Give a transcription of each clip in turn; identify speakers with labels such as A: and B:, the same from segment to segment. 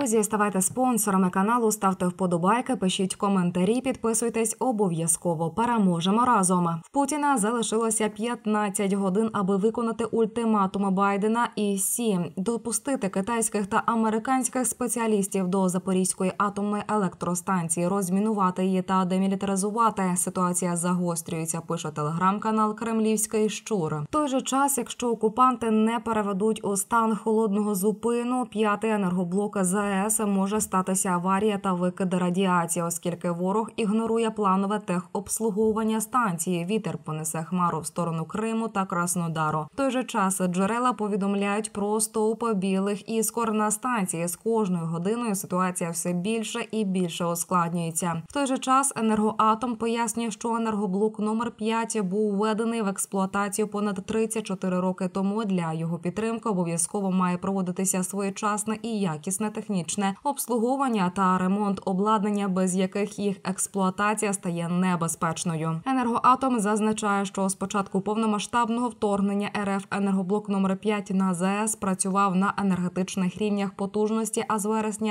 A: Друзі, ставайте спонсорами каналу, ставте вподобайки, пишіть коментарі, підписуйтесь обов'язково. Переможемо разом. В Путіна залишилося 15 годин, аби виконати ультиматум Байдена і Сі – допустити китайських та американських спеціалістів до Запорізької атомної електростанції, розмінувати її та демілітаризувати. Ситуація загострюється, пише телеграм-канал «Кремлівський щур». В той же час, якщо окупанти не переведуть у стан холодного зупину, 5-й енергоблок ЗАЕС, може статися аварія та викид радіації, оскільки ворог ігнорує планове техобслуговування станції. Вітер понесе хмару в сторону Криму та Краснодару. В той же час джерела повідомляють про стовп білих іскор на станції. З кожною годиною ситуація все більше і більше ускладнюється. В той же час «Енергоатом» пояснює, що енергоблок номер 5 був введений в експлуатацію понад 34 роки тому. Для його підтримки обов'язково має проводитися своєчасне і якісне технічне обслуговування та ремонт обладнання, без яких їх експлуатація стає небезпечною. «Енергоатом» зазначає, що з початку повномасштабного вторгнення РФ енергоблок номер 5 на ЗАЕС працював на енергетичних рівнях потужності, а з вересня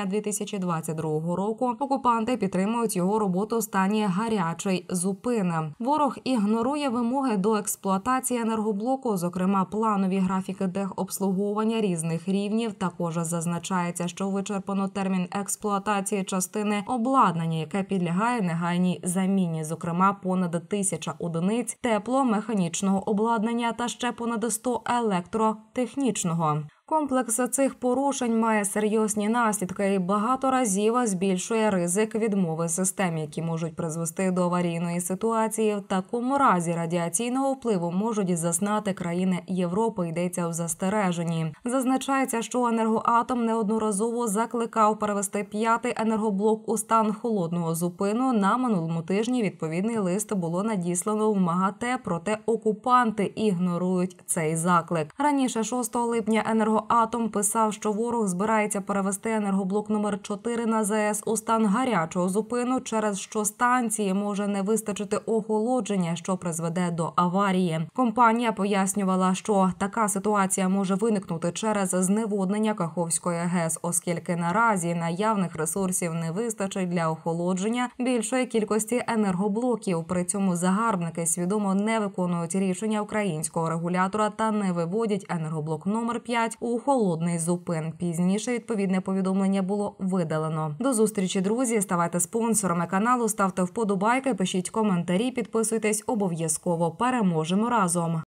A: 2022 року окупанти підтримують його роботу у стані гарячої зупини. Ворог ігнорує вимоги до експлуатації енергоблоку, зокрема планові графіки техобслуговування різних рівнів. Також зазначається, що вичерпано термін експлуатації частини обладнання, яке підлягає негайній заміні, зокрема понад 1000 одиниць тепломеханічного обладнання та ще понад 100 електротехнічного. Комплекс цих порушень має серйозні наслідки і багато разів збільшує ризик відмови систем, які можуть призвести до аварійної ситуації. В такому разі радіаційного впливу можуть зазнати країни Європи, йдеться в застереженні. Зазначається, що «Енергоатом» неодноразово закликав перевести 5-й енергоблок у стан холодного зупину. На минулому тижні відповідний лист було надіслано в МАГАТЕ, проте окупанти ігнорують цей заклик. Раніше 6 липня «Енергоатом» писав, що ворог збирається перевести енергоблок номер 4 на ЗАЕС у стан гарячого зупину, через що станції може не вистачити охолодження, що призведе до аварії. Компанія пояснювала, що така ситуація може виникнути через зневоднення Каховської ГЕС, оскільки наразі наявних ресурсів не вистачить для охолодження більшої кількості енергоблоків. При цьому загарбники свідомо не виконують рішення українського регулятора та не виводять енергоблок номер 5 у холодний зупин. Пізніше відповідне повідомлення було видалено. До зустрічі, друзі. Ставайте спонсорами каналу, ставте вподобайки, пишіть коментарі, підписуйтесь обов'язково. Переможемо разом.